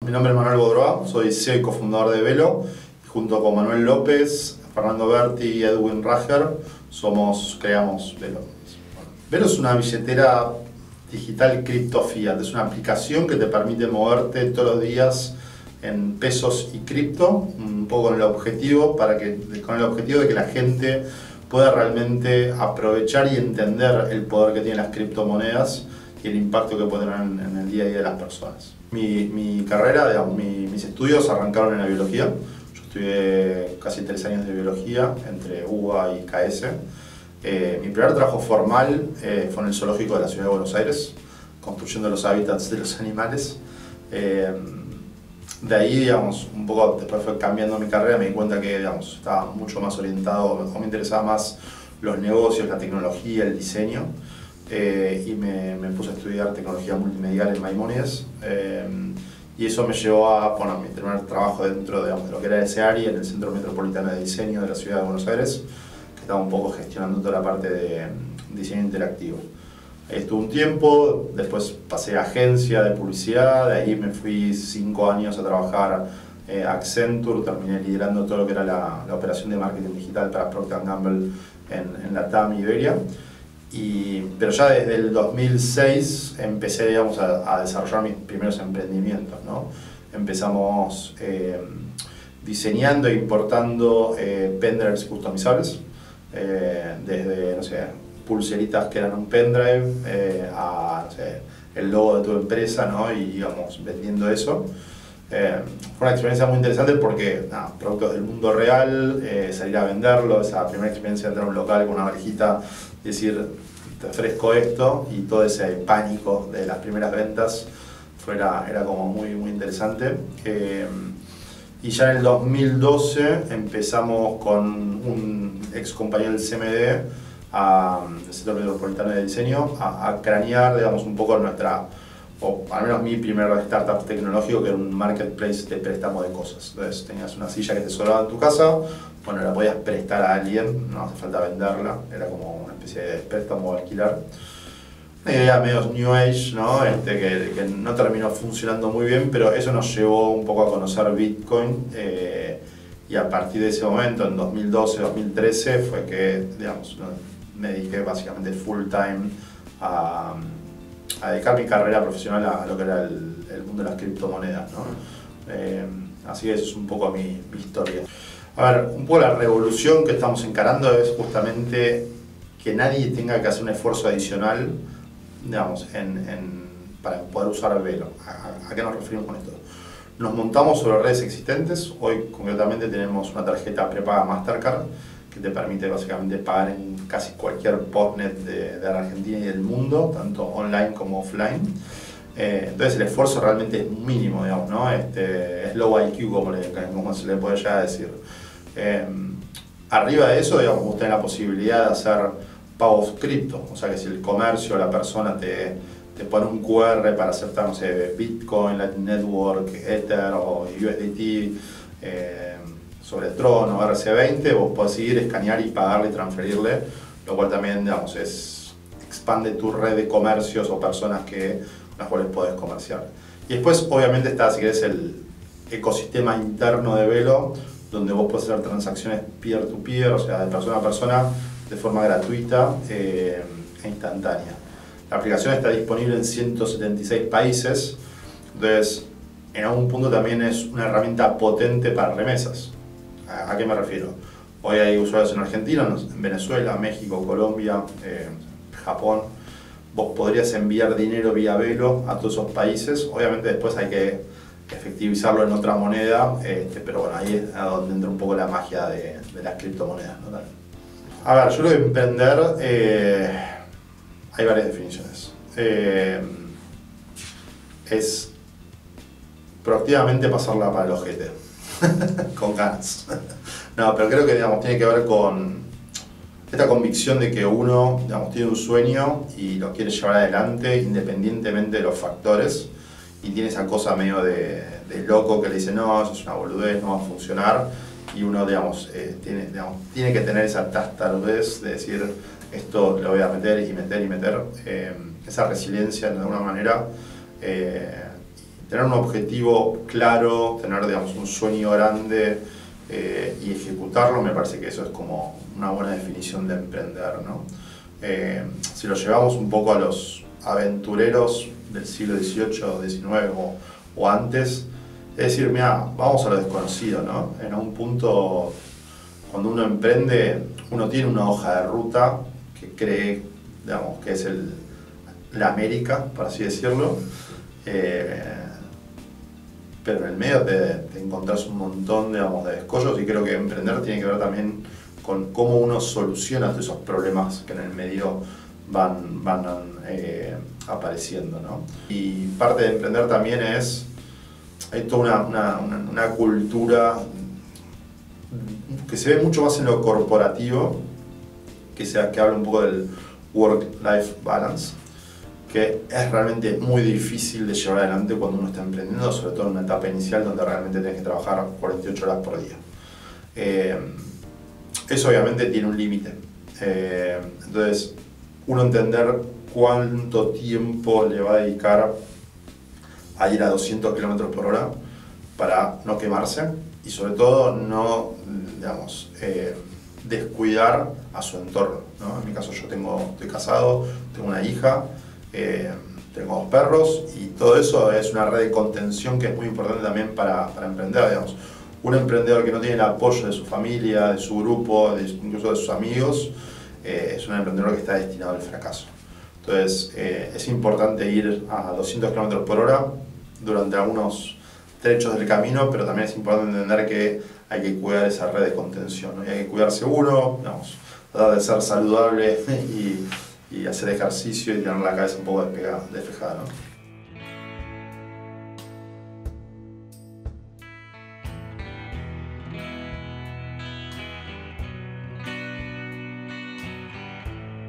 Mi nombre es Manuel Bodroa, soy CEO y cofundador de Velo. Junto con Manuel López, Fernando Berti y Edwin Rager creamos Velo. Velo es una billetera digital cripto fiat, es una aplicación que te permite moverte todos los días en pesos y cripto, un poco con el objetivo de que la gente pueda realmente aprovechar y entender el poder que tienen las criptomonedas y el impacto que pueden tener en el día a día de las personas. Mi carrera, digamos, mis estudios arrancaron en la biología. Yo estudié casi 3 años de biología entre UBA y KS. Mi primer trabajo formal fue en el zoológico de la ciudad de Buenos Aires, construyendo los hábitats de los animales. De ahí, digamos, un poco después fue cambiando mi carrera, me di cuenta que, digamos, estaba mucho más orientado, o me interesaba más los negocios, la tecnología, el diseño, y me puse a estudiar tecnología multimedial en Maimónides, y eso me llevó a mi primer trabajo dentro de lo que era ese área en el Centro Metropolitano de Diseño de la ciudad de Buenos Aires, que estaba un poco gestionando toda la parte de diseño interactivo. Estuve un tiempo, después pasé a agencia de publicidad, de ahí me fui 5 años a trabajar a Accenture, terminé liderando todo lo que era la operación de marketing digital para Procter & Gamble en Latam y Iberia. Pero ya desde el 2006 empecé, digamos, a desarrollar mis primeros emprendimientos, ¿no? Empezamos diseñando e importando pendrives customizables, desde, no sé, pulseritas que eran un pendrive, a, no sé, el logo de tu empresa, ¿no? Y íbamos vendiendo eso. Fue una experiencia muy interesante porque, productos del mundo real, salir a venderlo, esa primera experiencia de entrar a un local con una valijita, decir, te ofrezco esto, y todo ese pánico de las primeras ventas era como muy interesante. Y ya en el 2012 empezamos con un ex compañero del CMD, del Centro Metropolitano de Diseño, a cranear, digamos, un poco o al menos mi primer startup tecnológico, que era un marketplace de préstamo de cosas. Entonces tenías una silla que te sobraba en tu casa, bueno, la podías prestar a alguien, no hace falta venderla, era como una especie de préstamo o alquilar. Una idea medio New Age, ¿no? Que no terminó funcionando muy bien, pero eso nos llevó un poco a conocer Bitcoin, y a partir de ese momento, en 2012-2013, fue que, digamos, me dediqué básicamente full time a dedicar mi carrera profesional a lo que era el mundo de las criptomonedas, ¿no? Así que eso es un poco mi historia. A ver, un poco la revolución que estamos encarando es justamente que nadie tenga que hacer un esfuerzo adicional, digamos, para poder usar Velo. ¿A qué nos referimos con esto? Nos montamos sobre redes existentes. Hoy concretamente tenemos una tarjeta prepaga Mastercard que te permite básicamente pagar en casi cualquier postnet de la Argentina y del mundo, tanto online como offline. Entonces el esfuerzo realmente es mínimo, digamos, ¿no? Es low IQ, como se le puede ya decir. Arriba de eso, digamos, vos tenés la posibilidad de hacer pagos cripto, o sea que si el comercio o la persona te pone un QR para aceptar, no sé, Bitcoin, Lightning Network, Ether o USDT, sobre Tron o RC20, vos podés ir, escanear y pagarle y transferirle, lo cual también, digamos, expande tu red de comercios o personas con las cuales podés comerciar. Y después, obviamente, está, si querés, el ecosistema interno de Velo, donde vos podés hacer transacciones peer-to-peer, o sea, de persona a persona, de forma gratuita e instantánea. La aplicación está disponible en 176 países, entonces en algún punto también es una herramienta potente para remesas. ¿A qué me refiero? Hoy hay usuarios en Argentina, en Venezuela, México, Colombia, Japón. Vos podrías enviar dinero vía Velo a todos esos países. Obviamente después hay que efectivizarlo en otra moneda, pero bueno, ahí es a donde entra un poco la magia de las criptomonedas, ¿no? A ver, yo lo de emprender, hay varias definiciones. Es proactivamente pasarla para el ojete, con ganas. No, pero creo que, digamos, tiene que ver con esta convicción de que uno, digamos, tiene un sueño y lo quiere llevar adelante independientemente de los factores, y tiene esa cosa medio de loco que le dice, no, eso es una boludez, no va a funcionar, y uno, digamos, tiene que tener esa tastarudez de decir, esto lo voy a meter y meter y meter, esa resiliencia de alguna manera, tener un objetivo claro, tener, digamos, un sueño grande y ejecutarlo, me parece que eso es como una buena definición de emprender, ¿no? Si lo llevamos un poco a los aventureros del siglo XVIII, XIX o antes, es decir, mira, vamos a lo desconocido, ¿no? En algún punto, cuando uno emprende, uno tiene una hoja de ruta que cree, digamos, que es la América, por así decirlo, pero en el medio te encontrás un montón, digamos, de escollos, y creo que emprender tiene que ver también con cómo uno soluciona todos esos problemas que en el medio van apareciendo, ¿no? Y parte de emprender también hay toda una cultura que se ve mucho más en lo corporativo, que habla un poco del work-life balance, que es realmente muy difícil de llevar adelante cuando uno está emprendiendo, sobre todo en una etapa inicial donde realmente tienes que trabajar 48 horas por día. Eso obviamente tiene un límite. Entonces, uno entender cuánto tiempo le va a dedicar a ir a 200 kilómetros por hora para no quemarse y sobre todo no, digamos, descuidar a su entorno, ¿no? En mi caso estoy casado, tengo una hija, tengo 2 perros y todo eso es una red de contención que es muy importante también para emprender, digamos. Un emprendedor que no tiene el apoyo de su familia, de su grupo, incluso de sus amigos, es un emprendedor que está destinado al fracaso. Entonces, es importante ir a 200 km por hora durante algunos trechos del camino, pero también es importante entender que hay que cuidar esa red de contención, ¿no? Y hay que cuidarse uno, digamos, tratar de ser saludable y hacer ejercicio y tener la cabeza un poco despejada, ¿no?